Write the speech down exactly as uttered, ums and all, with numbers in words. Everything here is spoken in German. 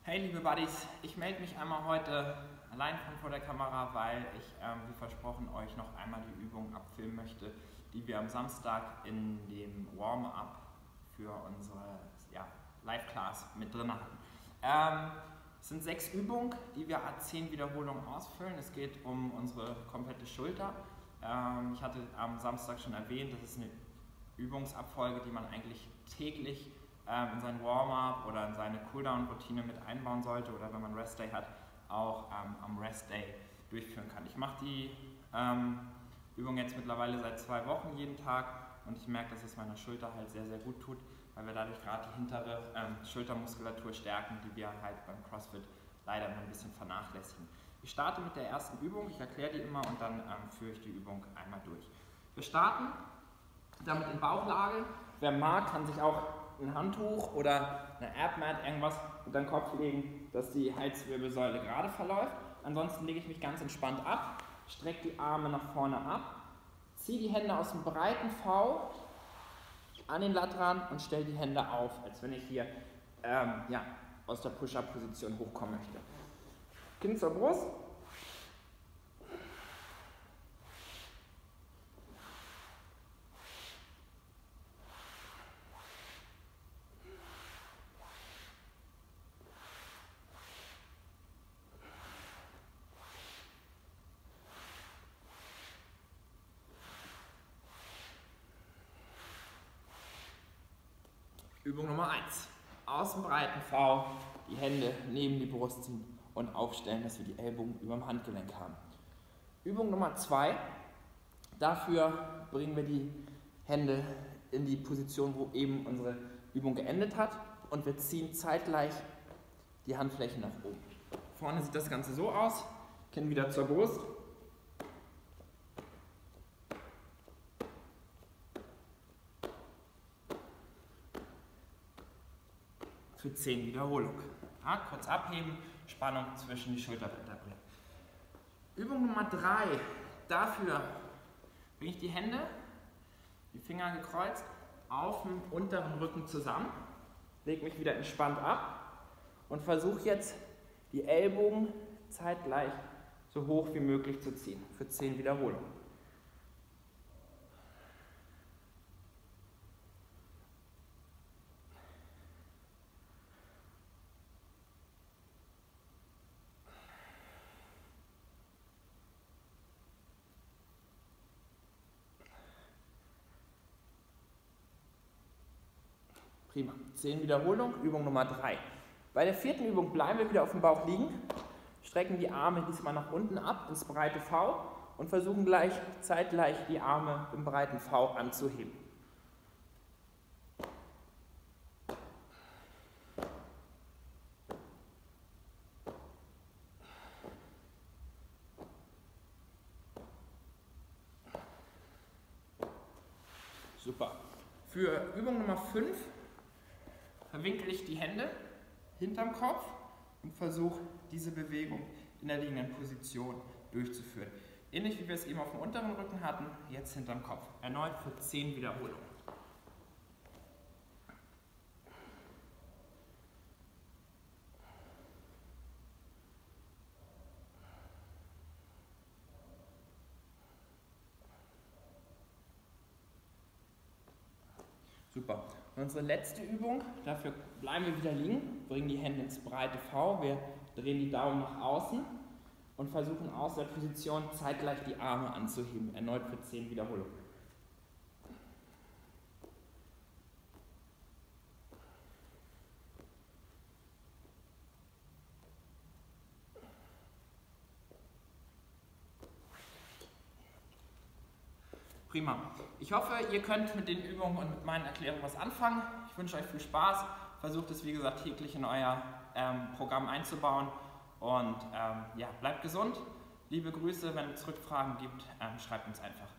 Hey liebe Buddies, ich melde mich einmal heute allein von vor der Kamera, weil ich, ähm, wie versprochen, euch noch einmal die Übung abfilmen möchte, die wir am Samstag in dem Warm-up für unsere ja, Live-Class mit drin hatten. Ähm, es sind sechs Übungen, die wir à zehn Wiederholungen ausfüllen. Es geht um unsere komplette Schulter. Ähm, ich hatte am Samstag schon erwähnt, das ist eine Übungsabfolge, die man eigentlich täglich in sein Warm-up oder in seine Cooldown-Routine mit einbauen sollte oder wenn man Rest-Day hat, auch ähm, am Rest-Day durchführen kann. Ich mache die ähm, Übung jetzt mittlerweile seit zwei Wochen jeden Tag und ich merke, dass es meiner Schulter halt sehr, sehr gut tut, weil wir dadurch gerade die hintere ähm, Schultermuskulatur stärken, die wir halt beim CrossFit leider immer ein bisschen vernachlässigen. Ich starte mit der ersten Übung, ich erkläre die immer und dann ähm, führe ich die Übung einmal durch. Wir starten damit in Bauchlage. Wer mag, kann sich auch ein Handtuch oder eine Abmat, irgendwas unter den Kopf legen, dass die Halswirbelsäule gerade verläuft. Ansonsten lege ich mich ganz entspannt ab, strecke die Arme nach vorne ab, ziehe die Hände aus dem breiten V an den Latt ran und stelle die Hände auf, als wenn ich hier ähm, ja, aus der Push-Up-Position hochkommen möchte. Kinn zur Brust. Übung Nummer eins. Aus dem breiten V die Hände neben die Brust ziehen und aufstellen, dass wir die Ellbogen über dem Handgelenk haben. Übung Nummer zwei. Dafür bringen wir die Hände in die Position, wo eben unsere Übung geendet hat und wir ziehen zeitgleich die Handflächen nach oben. Vorne sieht das Ganze so aus. Kinn wieder zur Brust. Für zehn Wiederholungen. Ja, kurz abheben, Spannung zwischen die Schulterblätter bringen. Übung Nummer drei. Dafür bringe ich die Hände, die Finger gekreuzt, auf dem unteren Rücken zusammen, lege mich wieder entspannt ab und versuche jetzt die Ellbogen zeitgleich so hoch wie möglich zu ziehen. Für zehn Wiederholungen. Prima. zehn Wiederholungen, Übung Nummer drei. Bei der vierten Übung bleiben wir wieder auf dem Bauch liegen, strecken die Arme diesmal nach unten ab ins breite V und versuchen gleich zeitgleich die Arme im breiten V anzuheben. Super. Für Übung Nummer fünf verwinkel ich die Hände hinterm Kopf und versuche diese Bewegung in der liegenden Position durchzuführen. Ähnlich wie wir es eben auf dem unteren Rücken hatten, jetzt hinterm Kopf. Erneut für zehn Wiederholungen. Super. Und unsere letzte Übung, dafür bleiben wir wieder liegen, bringen die Hände ins breite V, wir drehen die Daumen nach außen und versuchen aus der Position zeitgleich die Arme anzuheben, erneut für zehn Wiederholungen. Prima. Ich hoffe, ihr könnt mit den Übungen und mit meinen Erklärungen was anfangen. Ich wünsche euch viel Spaß. Versucht es, wie gesagt, täglich in euer ähm, Programm einzubauen. Und ähm, ja, bleibt gesund. Liebe Grüße. Wenn es Rückfragen gibt, ähm, schreibt uns einfach.